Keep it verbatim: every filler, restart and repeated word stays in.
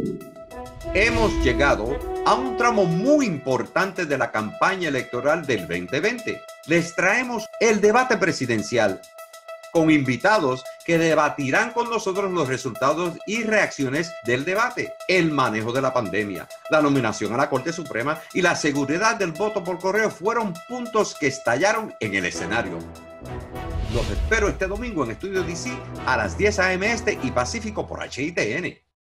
Hemos llegado a un tramo muy importante de la campaña electoral del veinte veinte. Les traemos el debate presidencial con invitados que debatirán con nosotros los resultados y reacciones del debate, el manejo de la pandemia, la nominación a la Corte Suprema y la seguridad del voto por correo fueron puntos que estallaron en el escenario. Los espero este domingo en Estudio D C a las diez a eme este y Pacífico por H I T N.